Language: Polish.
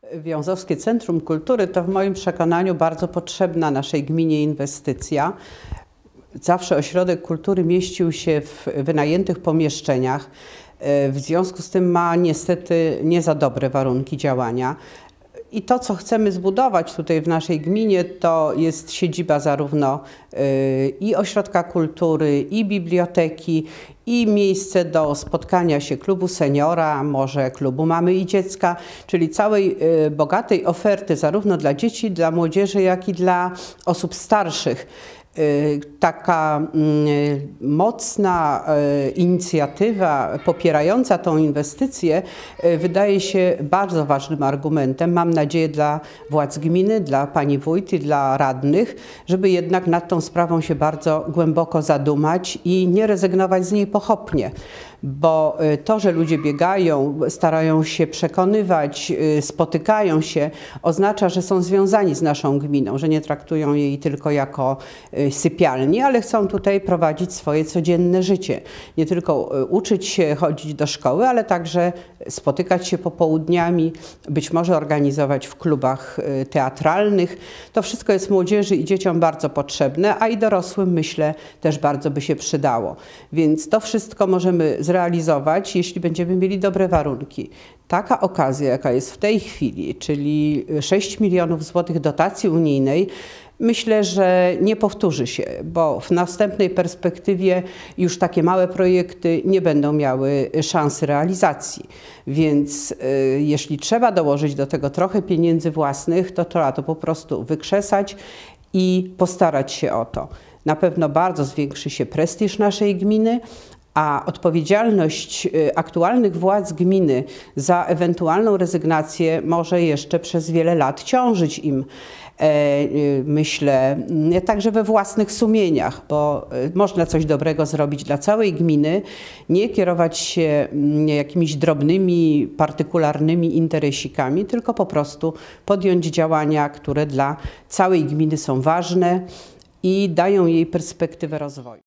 Wiązowskie Centrum Kultury to w moim przekonaniu bardzo potrzebna naszej gminie inwestycja. Zawsze ośrodek kultury mieścił się w wynajętych pomieszczeniach. W związku z tym ma niestety nie za dobre warunki działania. I to, co chcemy zbudować tutaj w naszej gminie, to jest siedziba zarówno i ośrodka kultury, i biblioteki, i miejsce do spotkania się klubu seniora, może klubu mamy i dziecka, czyli całej bogatej oferty zarówno dla dzieci, dla młodzieży, jak i dla osób starszych. Taka mocna inicjatywa popierająca tą inwestycję wydaje się bardzo ważnym argumentem, mam nadzieję, dla władz gminy, dla pani wójt i dla radnych, żeby jednak nad tą sprawą się bardzo głęboko zadumać i nie rezygnować z niej pochopnie. Bo to, że ludzie biegają, starają się przekonywać, spotykają się, oznacza, że są związani z naszą gminą, że nie traktują jej tylko jako sypialni, ale chcą tutaj prowadzić swoje codzienne życie. Nie tylko uczyć się, chodzić do szkoły, ale także spotykać się popołudniami, być może organizować w klubach teatralnych. To wszystko jest młodzieży i dzieciom bardzo potrzebne, a i dorosłym, myślę, też bardzo by się przydało. Więc to wszystko możemy zrealizować, jeśli będziemy mieli dobre warunki. Taka okazja, jaka jest w tej chwili, czyli 6 milionów złotych dotacji unijnej, myślę, że nie powtórzy się, bo w następnej perspektywie już takie małe projekty nie będą miały szansy realizacji. Więc jeśli trzeba dołożyć do tego trochę pieniędzy własnych, to trzeba to po prostu wykrzesać i postarać się o to. Na pewno bardzo zwiększy się prestiż naszej gminy, a odpowiedzialność aktualnych władz gminy za ewentualną rezygnację może jeszcze przez wiele lat ciążyć im, myślę, także we własnych sumieniach, bo można coś dobrego zrobić dla całej gminy, nie kierować się jakimiś drobnymi, partykularnymi interesikami, tylko po prostu podjąć działania, które dla całej gminy są ważne i dają jej perspektywę rozwoju.